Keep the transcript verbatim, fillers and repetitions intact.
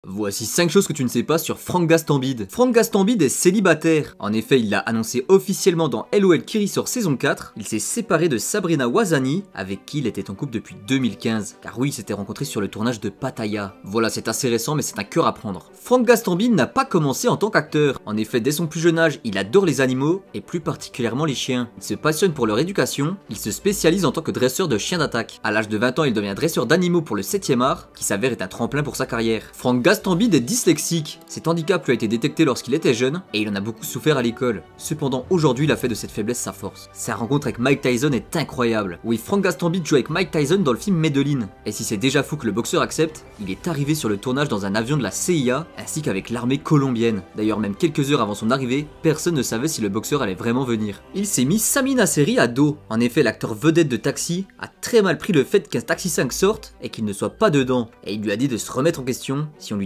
Voici cinq choses que tu ne sais pas sur Franck Gastambide. Franck Gastambide est célibataire. En effet, il l'a annoncé officiellement dans L O L Kiri Sort saison quatre. Il s'est séparé de Sabrina Ouazani, avec qui il était en couple depuis deux mille quinze. Car oui, il s'était rencontré sur le tournage de Pattaya. Voilà, c'est assez récent, mais c'est un cœur à prendre. Franck Gastambide n'a pas commencé en tant qu'acteur. En effet, dès son plus jeune âge, il adore les animaux, et plus particulièrement les chiens. Il se passionne pour leur éducation. Il se spécialise en tant que dresseur de chiens d'attaque. À l'âge de vingt ans, il devient dresseur d'animaux pour le septième art, qui s'avère être un tremplin pour sa carrière. Franck Gastambide est dyslexique. Cet handicap lui a été détecté lorsqu'il était jeune et il en a beaucoup souffert à l'école. Cependant, aujourd'hui, il a fait de cette faiblesse sa force. Sa rencontre avec Mike Tyson est incroyable. Oui, Franck Gastambide joue avec Mike Tyson dans le film Medellin. Et si c'est déjà fou que le boxeur accepte, il est arrivé sur le tournage dans un avion de la C I A ainsi qu'avec l'armée colombienne. D'ailleurs, même quelques heures avant son arrivée, personne ne savait si le boxeur allait vraiment venir. Il s'est mis Sami Nasseri à dos. En effet, l'acteur vedette de Taxi a très mal pris le fait qu'un Taxi cinq sorte et qu'il ne soit pas dedans. Et il lui a dit de se remettre en question si on lui